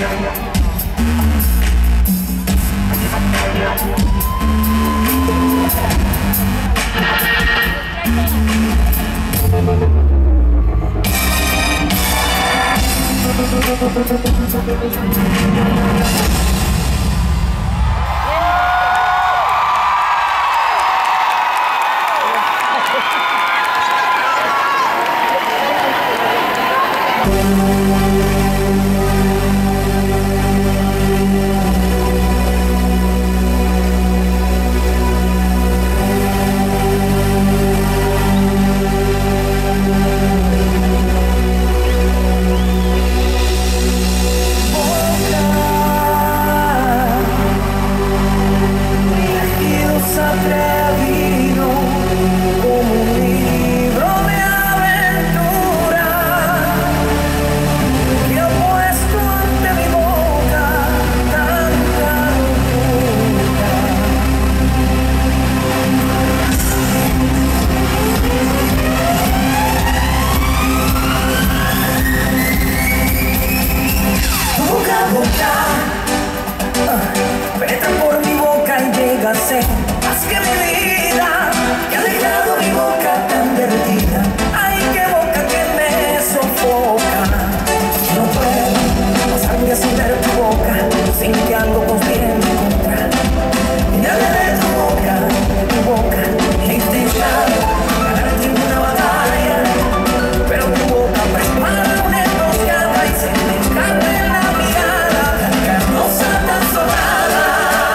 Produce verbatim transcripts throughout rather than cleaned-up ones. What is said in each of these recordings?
Haz que mi vida, que ha dejado mi boca tan derretida. Ay, qué boca que me sofoca. No puedo pasarme sin ver tu boca, sin que algo conspire en mi contra. Y habla de tu boca, de tu boca, he intentado ganarte en una batalla, pero tu boca prepara una emboscada y se me escapa en la mirada, tan carnosa, tan sobrada.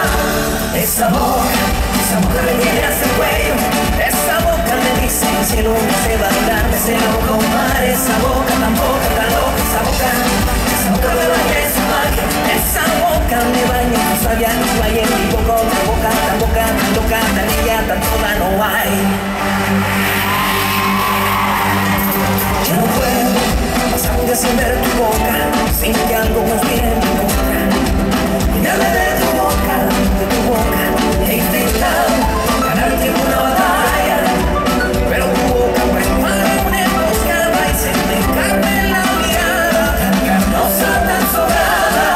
Esa boca, esa boca me tiene hasta el cuello. Esa boca me dice el cielo no se va a dar, me se la boca un mar. Esa boca tan boca, tan loca. Esa boca, esa boca me baña en su magia. Esa boca me baña en su savia. No hay en mi boca otra boca, tan boca, tan loca, tan ella, tan toda no hay. Yo no puedo pasar un día sin ver tu boca, sin que algo conspire en mi contra. Y nada de tu boca, de tu boca, he intentado ganarte en una batalla, pero tu boca prepara una emboscada y se me escapa en la mirada, tan carnosa, tan sobrada.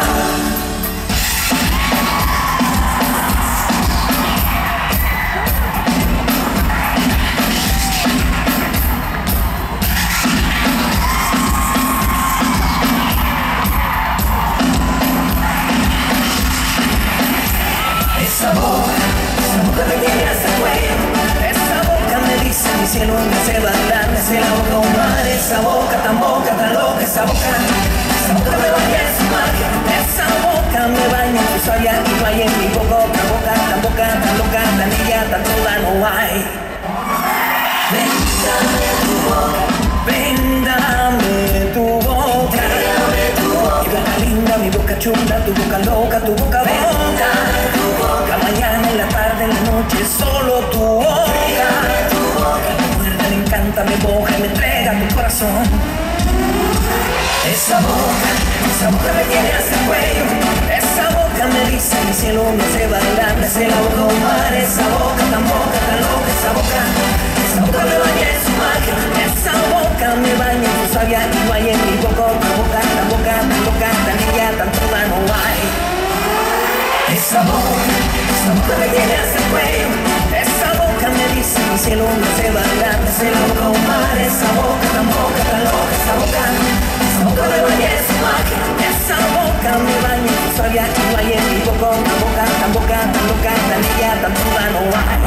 Esa boca, esa boca me tiene hasta el cuello. Esa boca me dice mi cielo no se va a dar, me se la boca un mar. Esa boca tan boca, tan loca. Esa boca, esa boca me baña en su magia. Esa boca me baña en su savia. Y no hay en mi boca otra boca, tan boca, tan loca, tan ella, tan toda no hay. Ven, dame tu boca, ven, dame tu boca, dame tu boca. Mi boca linda, mi boca chula, tu boca loca, tu boca boca. La mañana, en la tarde, en la noche, solo tu boca. Tu boca me muerde, me encanta, me moja y me entrega tu corazón. Esa boca, esa boca me tiene hasta el cuello. Esa boca me dice mi cielo no se va a dar, me se la boca un mar. Esa boca tan boca, tan loca. Esa boca, esa boca me baña en su magia. Esa boca me baña en su savia. Y no hay en mi boca otra boca, tan boca, tan loca, tan ella, tan toda no hay. Esa boca, esa boca me tiene hasta el cuello. Esa boca me dice mi cielo no se va a dar, me se la boca un mar. Esa boca tan boca, tan loca. Esa boca, esa boca me baña en su magia. Esa boca me baña en su savia. Y no hay en mi boca otra boca, tan boca, tan loca, tan ella, tan toda no hay.